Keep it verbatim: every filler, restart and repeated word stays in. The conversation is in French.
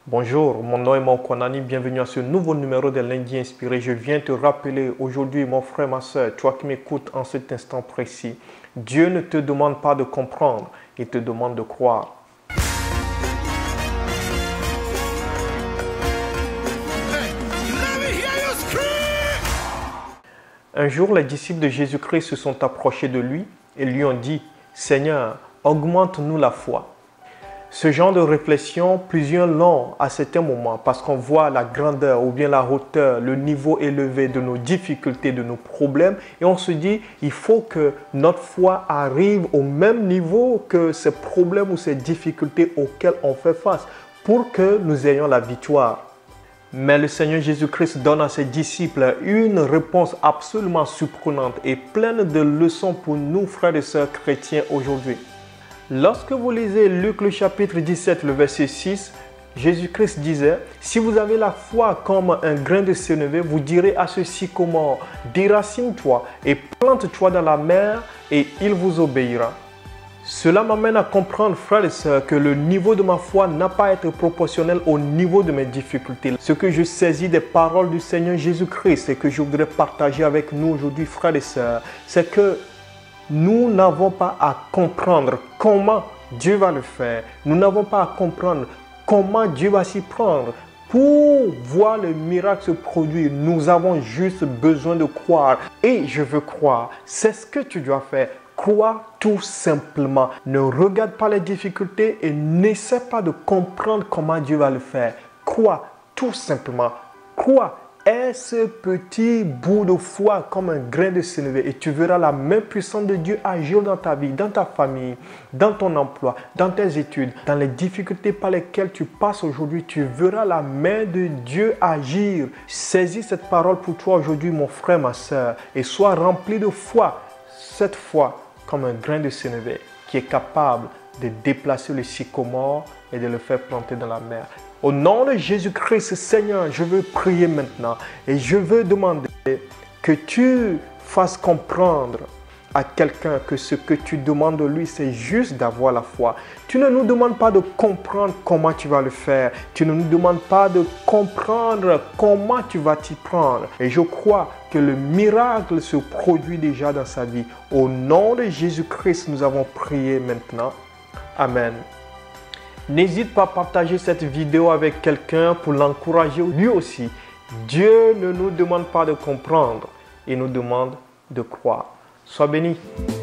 Bonjour, mon nom est Mokwanani, bienvenue à ce nouveau numéro de Lundi Inspiré. Je viens te rappeler aujourd'hui, mon frère, ma soeur, toi qui m'écoutes en cet instant précis, Dieu ne te demande pas de comprendre, il te demande de croire. Un jour, les disciples de Jésus-Christ se sont approchés de lui et lui ont dit « Seigneur, augmente-nous la foi ». Ce genre de réflexion, plusieurs l'ont à certains moments parce qu'on voit la grandeur ou bien la hauteur, le niveau élevé de nos difficultés, de nos problèmes et on se dit il faut que notre foi arrive au même niveau que ces problèmes ou ces difficultés auxquelles on fait face pour que nous ayons la victoire. Mais le Seigneur Jésus-Christ donne à ses disciples une réponse absolument surprenante et pleine de leçons pour nous, frères et sœurs chrétiens aujourd'hui. Lorsque vous lisez Luc le chapitre dix-sept, le verset six, Jésus-Christ disait « Si vous avez la foi comme un grain de sénévé, vous direz à ce sycomore, déracine-toi et plante-toi dans la mer et il vous obéira. » Cela m'amène à comprendre, frères et sœurs, que le niveau de ma foi n'a pas à être proportionnel au niveau de mes difficultés. Ce que je saisis des paroles du Seigneur Jésus-Christ et que je voudrais partager avec nous aujourd'hui, frères et sœurs, c'est que nous n'avons pas à comprendre comment Dieu va le faire. Nous n'avons pas à comprendre comment Dieu va s'y prendre. Pour voir le miracle se produire, nous avons juste besoin de croire. Et je veux croire. C'est ce que tu dois faire. Crois tout simplement. Ne regarde pas les difficultés et n'essaie pas de comprendre comment Dieu va le faire. Crois tout simplement. Crois. Aie ce petit bout de foi comme un grain de sénévé et tu verras la main puissante de Dieu agir dans ta vie, dans ta famille, dans ton emploi, dans tes études, dans les difficultés par lesquelles tu passes aujourd'hui. Tu verras la main de Dieu agir. Saisis cette parole pour toi aujourd'hui, mon frère, ma soeur, et sois rempli de foi. Cette foi comme un grain de sénévé qui est capable de déplacer le sycomore et de le faire planter dans la mer. Au nom de Jésus-Christ, Seigneur, je veux prier maintenant et je veux demander que tu fasses comprendre à quelqu'un que ce que tu demandes de lui, c'est juste d'avoir la foi. Tu ne nous demandes pas de comprendre comment tu vas le faire. Tu ne nous demandes pas de comprendre comment tu vas t'y prendre. Et je crois que le miracle se produit déjà dans sa vie. Au nom de Jésus-Christ, nous avons prié maintenant. Amen. N'hésite pas à partager cette vidéo avec quelqu'un pour l'encourager lui aussi. Dieu ne nous demande pas de comprendre, il nous demande de croire. Sois béni.